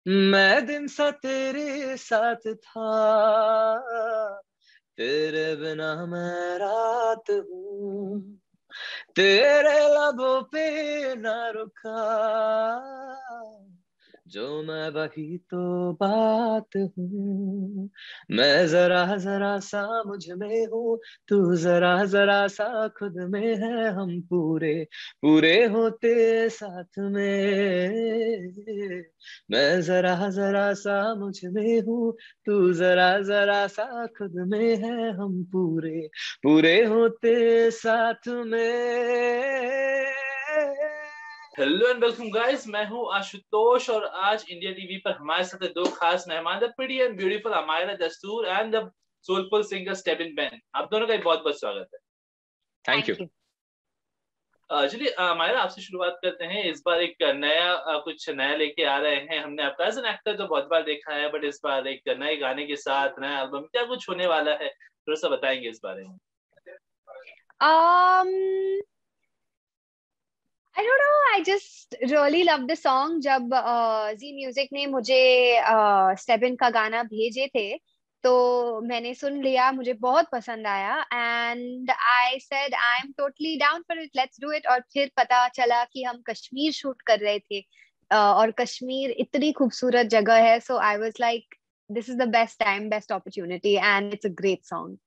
मैं दिन सा तेरे साथ था, तेरे बिना मैं रात हूँ, तेरे लबों पे ना रुका, जो मैं वही तो बात हूँ। मैं जरा जरा सा मुझ में हूँ, तू जरा जरा सा खुद में है, हम पूरे पूरे होते साथ में। मैं जरा जरा सा मुझ में हूँ, तू जरा जरा सा खुद में है, हम पूरे पूरे होते साथ में। हेलो एंड वेलकम गाइस, मैं हूं आशुतोष और आज इंडिया टीवी पर हमारे साथ है दो खास मेहमान, the pretty and beautiful Amyra Dastur and the soulful singer Stebin Ben. आप दोनों का बहुत बहुत स्वागत है। Thank you. Thank you. चलिए अमायरा, आपसे शुरुआत करते हैं। इस बार एक नया कुछ नया लेके आ रहे हैं। हमने आपका एज एन एक्टर तो बहुत बार देखा है, बट इस बार एक नए गाने के साथ नया एल्बम, क्या कुछ होने वाला है, थोड़ा सा बताएंगे इस बारे में? um I don't know, I just really love the song. जब जी म्यूजिक ने मुझे स्टेबिन का गाना भेजे थे तो मैंने सुन लिया, मुझे बहुत पसंद आया and I said I am totally down for it, let's do it. और फिर पता चला कि हम कश्मीर शूट कर रहे थे और कश्मीर इतनी खूबसूरत जगह है, so I was like this is the best time, best opportunity and it's a great song.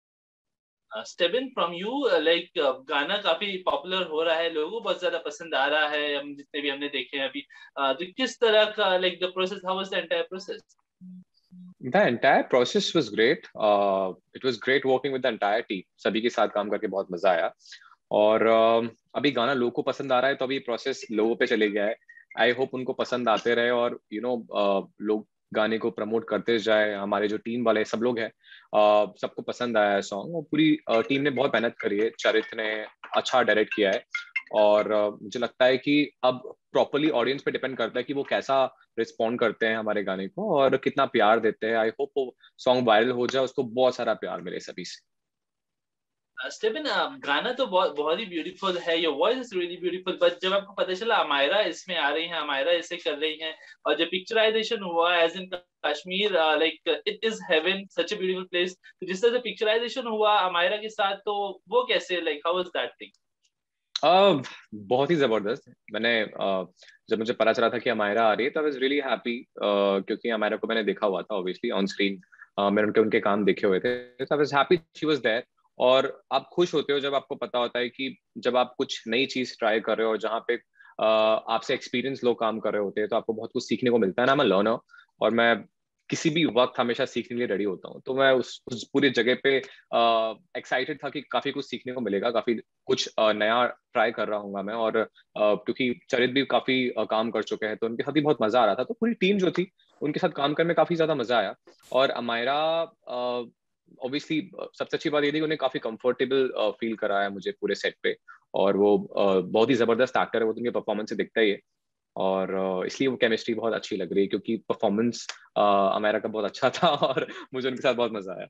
Stebin from you, like गाना काफी पॉपुलर हो रहा है, लोगों को बहुत ज्यादा पसंद आ रहा है, हम जितने भी हमने देखे हैं अभी। तो किस तरह का, like the process, how was the entire process? The entire process was great. It was great working with the entire team. सभी के साथ काम करके बहुत मजा आया। और अभी गाना लोगों को पसंद आ रहा है, तो अभी प्रोसेस लोगों पे चले गया है। आई होप उनको पसंद आते रहे और लोग गाने को प्रमोट करते जाए। हमारे जो टीम वाले सब लोग हैं, सबको पसंद आया है सॉन्ग, और पूरी टीम ने बहुत मेहनत करी है। चरित ने अच्छा डायरेक्ट किया है, और मुझे लगता है कि अब प्रॉपरली ऑडियंस पे डिपेंड करता है कि वो कैसा रिस्पॉन्ड करते हैं हमारे गाने को और कितना प्यार देते हैं। आई होप वो सॉन्ग वायरल हो जाए, उसको बहुत सारा प्यार मिले सभी से। स्टेबिन, गाना तो बहुत बहुत ही ब्यूटीफुल है, your voice is really beautiful, but जब आपको पता चला अमायरा इसमें आ रही हैं, अमायरा इसे कर रही हैं, और जब पिक्चराइजेशन हुआ as in Kashmir, like it is heaven, such a beautiful place, तो जिस तरह से पिक्चराइजेशन हुआ अमायरा के साथ, तो वो कैसे, like how was that thing? बहुत ही जबरदस्त। जब मुझे पता चला था कि अमायरा आ रही है तो आई वाज रियली हैप्पी, क्योंकि अमायरा को मैंने देखा हुआ था ऑब्वियसली ऑन स्क्रीन। मैंने उनके उनके काम देखे हुए थे, तो I was happy she was there. और आप खुश होते हो जब आपको पता होता है कि जब आप कुछ नई चीज ट्राई कर रहे हो, जहाँ पे आपसे एक्सपीरियंस लोग काम कर रहे होते हैं, तो आपको बहुत कुछ सीखने को मिलता है ना। मैं लर्नर, और मैं किसी भी वक्त हमेशा सीखने के लिए रेडी होता हूँ। तो मैं उस पूरी जगह पे एक्साइटेड था कि काफी कुछ सीखने को मिलेगा, काफी कुछ नया ट्राई कर रहा हूँ मैं। और क्योंकि चरित भी काफी काम कर चुके हैं, तो उनके साथ भी बहुत मजा आ रहा था। तो पूरी टीम जो थी, उनके साथ काम करने में काफी ज्यादा मजा आया। और अमायरा ऑब्वियसली सबसे अच्छी बात ये थी कि उन्हें काफी कंफर्टेबल फील कराया मुझे पूरे सेट पे। और वो बहुत ही जबरदस्त एक्टर है, वो तो उनके परफॉर्मेंस से दिखता ही है। और इसलिए वो केमिस्ट्री बहुत अच्छी लग रही है, क्योंकि परफॉर्मेंस अमेरिका का बहुत अच्छा था और मुझे उनके साथ बहुत मजा आया।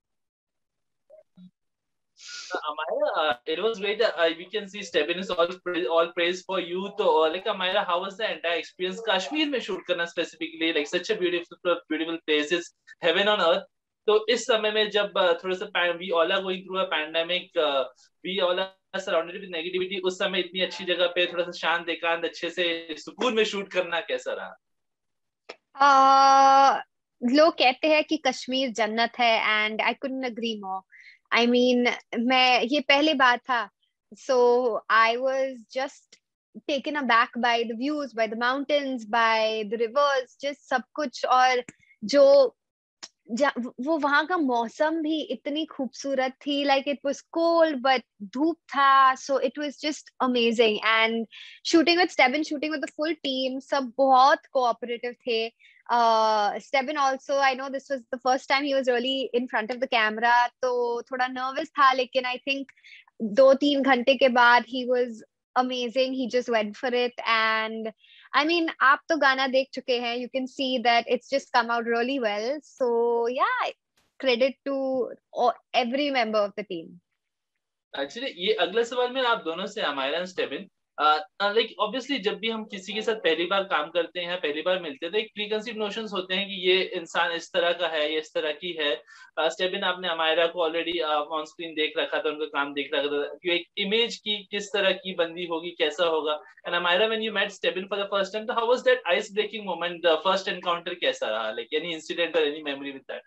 Amira, it was great. We can see Stebin is all praise for you. So, like Amira, how was the entire experience? Kashmir में shoot करना specifically, like such a beautiful places, heaven on earth. तो इस समय में जब थोड़ा सा we all are going through a pandemic, we all are surrounded with negativity, उस समय इतनी अच्छी जगह पे थोड़ा सा शांत एकांत अच्छे से सुकून में शूट करना कैसा रहा? लोग कहते हैं कि कश्मीर जन्नत है and I couldn't agree more. I mean, मैं ये पहली बार था, so I was just taken aback by the views, by the mountains, by the rivers, just सब कुछ। और जो वो वहां का मौसम भी इतनी खूबसूरत थी, like it was cold but धूप था, so it was just amazing. And shooting with Stebin, shooting with the full team, सब बहुत कोऑपरेटिव थे। Stebin also, I know this was the first time he was really in front of the camera, तो थोड़ा nervous था, लेकिन I think 2-3 घंटे के बाद he was amazing, he just went for it. And I mean, आप तो गाना देख चुके हैं, you can see that it's just come out really well, so yeah, credit to every member of the team. Actually ये अगला सवाल मेरा आप दोनों से, Amyra and Stebin, like obviously जब भी हम किसी के साथ पहली बार काम करते हैं, पहली बार मिलते हैं, तो एक प्रीकंसीव नोशंस होते हैं कि ये इंसान इस तरह का है, ये इस तरह की है। स्टेबिन, आपने अमायरा को ऑलरेडी ऑन स्क्रीन देख रखा था, उनका काम देख रखा था कि एक इमेज की किस तरह की बंदी होगी, कैसा होगा। And Amyra, when you met Stebin for the first time, तो how was that ice breaking moment, the first encounter कैसा रहा? लाइक एनी इंसिडेंट और एनी मेमोरी विद दैट?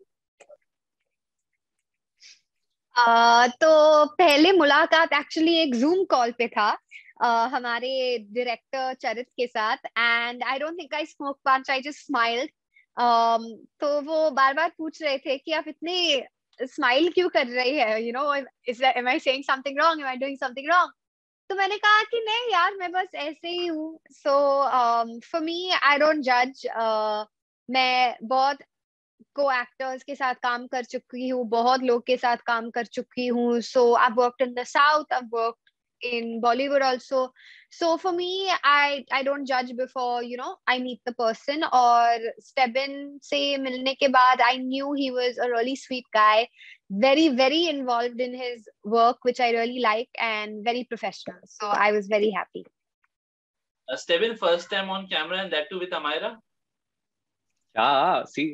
तो पहले मुलाकात एक्चुअली एक जूम कॉल पे था हमारे डायरेक्टर चरित के साथ, and I don't think I smoke punch, I just smiled. तो वो बार बार पूछ रहे थे कि आप इतने स्माइल क्यों कर रही है, you know, am I saying something wrong, am I doing something wrong? तो मैंने कहा कि नहीं यार, मैं बस ऐसे ही हूँ। So for me, I don't जज। मैं बहुत को एक्टर्स के साथ काम कर चुकी हूँ, बहुत लोग के साथ काम कर चुकी हूँ। So I worked in the south, I worked in Bollywood also. So for me, I don't judge before, you know, I meet the person. और Stebin से मिलने के बाद I knew he was a really sweet guy, very very involved in his work, which I really like, and very professional. So I was very happy. Stebin, first time on camera and that too with Amayra? Yeah, see.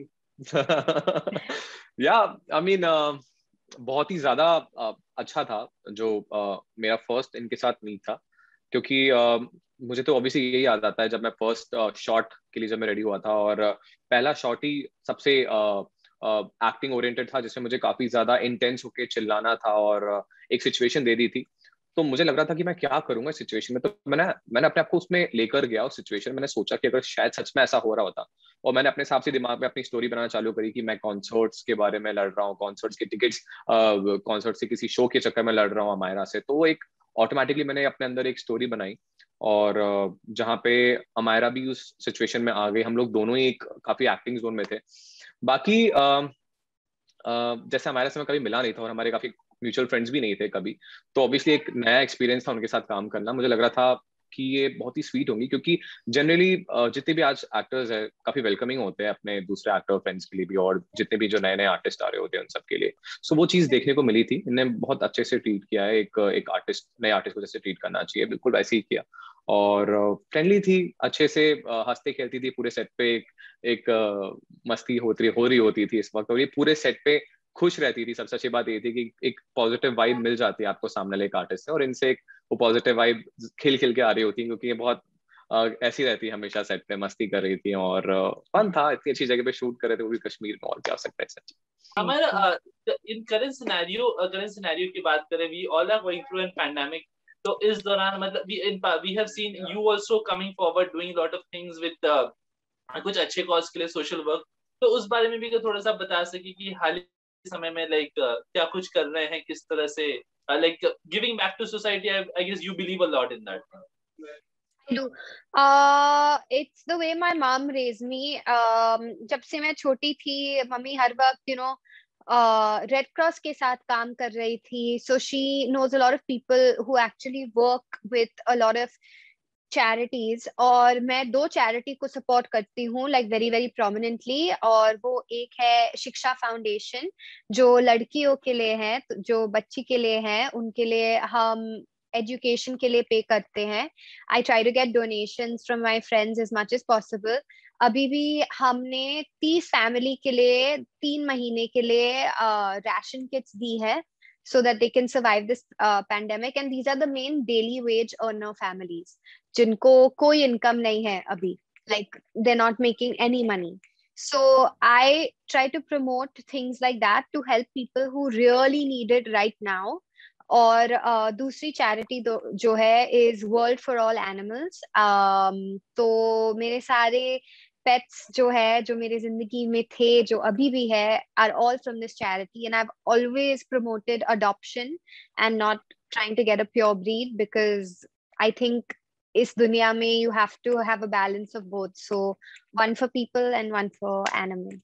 Yeah, I mean, बहुत ही ज्यादा अच्छा था जो मेरा first इनके साथ meet था, क्योंकि मुझे तो ऑब्वियसली यही याद आता है जब मैं फर्स्ट शॉट के लिए जब मैं रेडी हुआ था, और पहला शॉट ही सबसे एक्टिंग ओरिएंटेड था, जिसमें मुझे काफी ज्यादा इंटेंस होके चिल्लाना था और एक सिचुएशन दे दी थी। तो मुझे लग रहा था कि मैं क्या करूंगा इस सिचुएशन में। तो मैंने अपने आप को उसमें लेकर गया उस सिचुएशन। मैंने सोचा कि अगर शायद सच में ऐसा हो रहा होता, और मैंने अपने हिसाब से दिमाग में अपनी स्टोरी बनाना चालू करी कि मैं कॉन्सर्ट्स के बारे में लड़ रहा हूँ, कॉन्सर्ट्स के टिकट्स, कॉन्सर्ट से किसी शो के चक्कर में लड़ रहा हूँ अमायरा से। तो वो एक ऑटोमेटिकली मैंने अपने अंदर एक स्टोरी बनाई, और जहाँ पे अमायरा भी उस सिचुएशन में आ गई। हम लोग दोनों ही एक काफी एक्टिंग जोन में थे। बाकी जैसे अमायरा से मैं कभी मिला नहीं था, और हमारे काफी म्यूचुअल फ्रेंड्स भी नहीं थे कभी, तो ऑब्वियसली एक नया एक्सपीरियंस था उनके साथ काम करना। मुझे लग रहा था कि ये बहुत ही स्वीट होंगी, क्योंकि जनरली जितने भी आज एक्टर्स हैं काफी वेलकमिंग होते हैं अपने दूसरे एक्टर फ्रेंड्स के लिए भी, और जितने भी जो नए नए आर्टिस्ट आ रहे होते हैं उन सब के लिए। सो वो चीज देखने को मिली थी। इन्हें बहुत अच्छे से ट्रीट किया है, एक आर्टिस्ट, नए आर्टिस्ट को जैसे ट्रीट करना चाहिए बिल्कुल वैसे ही किया। और फ्रेंडली थी, अच्छे से हंसते खेलती थी पूरे सेट पे। एक मस्ती हो रही होती थी इस वक्त, और ये पूरे सेट पे खुश रहती थी। सबसे अच्छी बात ये थी कि एक पॉजिटिव वाइब मिल जाती है आपको सामने वाले एक आर्टिस्ट से, और इनसे एक वो पॉजिटिव वाइब खिल खिल के आ रही होती है, क्योंकि ये बहुत ऐसी रहती है हमेशा सेट पे, मस्ती कर रही थी। और फन था, इतनी अच्छी जगह पे शूट कर रहे थे वो भी कश्मीर में, और क्या हो सकता है सच। हमारा इन करंट सिनेरियो की बात करें, we all are going through an pandemic. तो इस दौरान मतलब we have seen you also coming forward doing lot of things with कुछ अच्छे कॉज के लिए, सोशल वर्क। तो उस बारे में भी थोड़ा सा बता सके कि हाल के समय में लाइक क्या कुछ कर रहे हैं, किस तरह से like giving back to society. I guess you believe a lot in that. I do. It's the way my mom raised me. जब से मैं छोटी थी, मम्मी हर वक्त, you know, रेड क्रॉस के साथ काम कर रही थी. So she knows a lot of people who actually work with a lot of charities. और मैं 2 चैरिटी को सपोर्ट करती हूँ, like very very prominently. और वो एक है शिक्षा फाउंडेशन, जो लड़कियों के लिए है, जो बच्ची के लिए है, उनके लिए हम एजुकेशन के लिए पे करते हैं. I try to get donations from my friends as much as possible. अभी भी हमने 30 फैमिली के लिए 3 महीने के लिए राशन किट्स दी है, so that they can survive this pandemic. And these are the main daily wage earner families, जिनको कोई इनकम नहीं है अभी, like they're not making any money. So I try to promote things like that to help people who really need it right now. और दूसरी charity जो है is world for all animals. तो मेरे सारे पेट्स जो है, जो मेरे जिंदगी में थे, जो अभी भी है, are all from this charity. And I have always promoted adoption and not trying to get a pure breed, because I think इस दुनिया में you have to have a balance of both. So one for people and one for animals.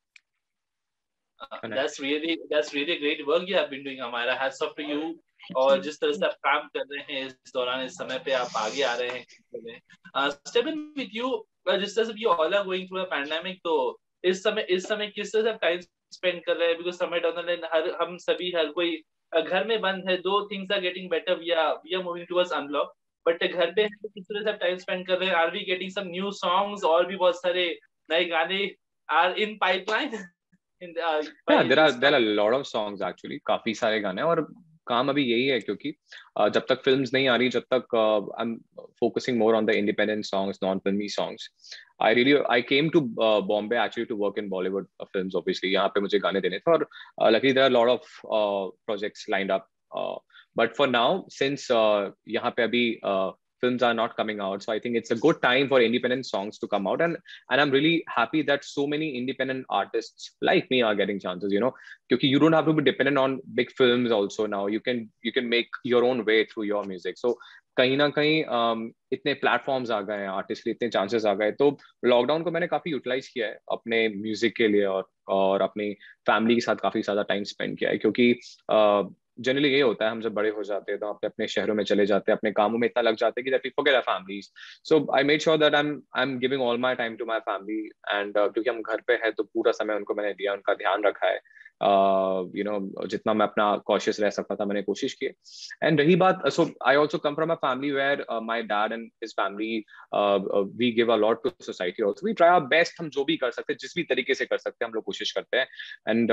That's really great work you have been doing, Amayra. Hats off to you. और जिस तरह से आप काम कर रहे हैं इस दौरान, इस समय पे आप आगे आ रहे हैं. Stebin, with you, जिस तरह से you all are going through a pandemic, तो इस समय किस तरह से आप टाइम स्पेंड कर रहे हैं? बिकॉज समय डाउन द लाइन हम सभी, हर कोई घर में बंद है. Though things are getting better, we are moving towards unlock. But घर पे किस तरह से टाइम स्पेंड कर रहे हैं? Are we getting some new songs? और भी बहुत सारे नए गाने are in pipeline? there are a lot of songs actually, काफी सारे गाने हैं, और काम अभी यही है क्योंकि जब तक फिल्म्स नहीं आ रही, जब तक I am focusing more on the independent songs, non filmi songs. I came to Bombay actually to work in Bollywood films obviously. यहाँ पे मुझे गाने देने थे, और luckily there are a lot of projects lined up. But for now, since यहाँ पे अभी films are not coming out, so I think it's a good time for independent songs to come out, and I'm really happy that so many independent artists like me are getting chances, you know, because you don't have to be dependent on big films also now. You can make your own way through your music. So कहीं ना कहीं इतने platforms आ गए हैं, artist के इतने chances आ गए, तो लॉकडाउन को मैंने काफी यूटिलाइज किया है अपने म्यूजिक के लिए, और अपनी फैमिली के साथ काफी ज्यादा टाइम स्पेंड किया है, क्योंकि जनरली ये होता है, हम जब बड़े हो जाते हैं तो अपने अपने शहरों में चले जाते हैं, अपने कामों में इतना लग जाते हैं कि that we forget our families. So I made sure that I am giving all my time to my family, and क्योंकि हम घर पे हैं तो पूरा समय उनको मैंने दिया, उनका ध्यान रखा है. यू नो, जितना मैं अपना कॉशियस रह सकता था मैंने कोशिश की. एंड रही बात, so I also come from a family where my dad and his family, we give a lot to society also. We try our best, हम जो भी कर सकते हैं, जिस भी तरीके से कर सकते हैं, हम लोग कोशिश करते हैं. And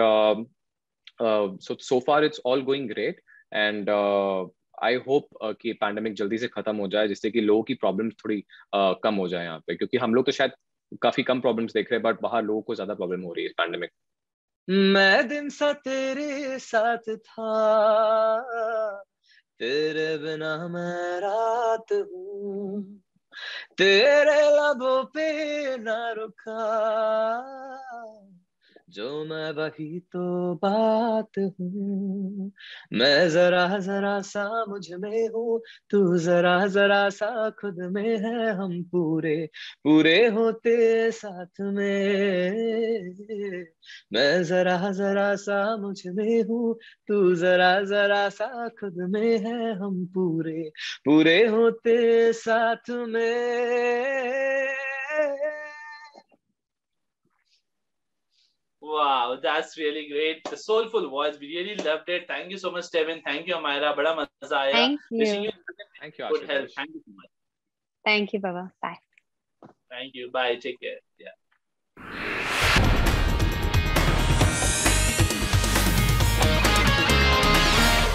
so far it's all going great, and I hope कि पैंडेमिक जल्दी से खत्म हो जाए, जिससे कि लोगों की प्रॉब्लम्स थोड़ी कम हो जाए यहाँ पे, क्योंकि हम लोग तो शायद काफी कम प्रॉब्लम्स देख रहे हैं, बट बाहर लोगों को ज्यादा प्रॉब्लम हो रही है इस पैंडेमिक. मैं दिन सा तेरे साथ था, तेरे बिना मैं रात हूँ, तेरे लबों पे ना रुका, जो मैं वही तो बात हूँ. मैं जरा जरा सा मुझ में हूँ, तू जरा जरा सा खुद में है, हम पूरे पूरे होते साथ में. मैं जरा जरा सा मुझ में हूँ, तू जरा जरा सा खुद में है, हम पूरे पूरे होते साथ में. Wow, that's really great. The soulful voice. We really loved it. Thank you so much, Tevin. Thank you, Amira. बड़ा मजा आया. Thank Wishing you. Thank you, good Ashutosh. health. Thank you so much. Thank you, Baba. Bye. Thank you. Bye. Take care. Yeah.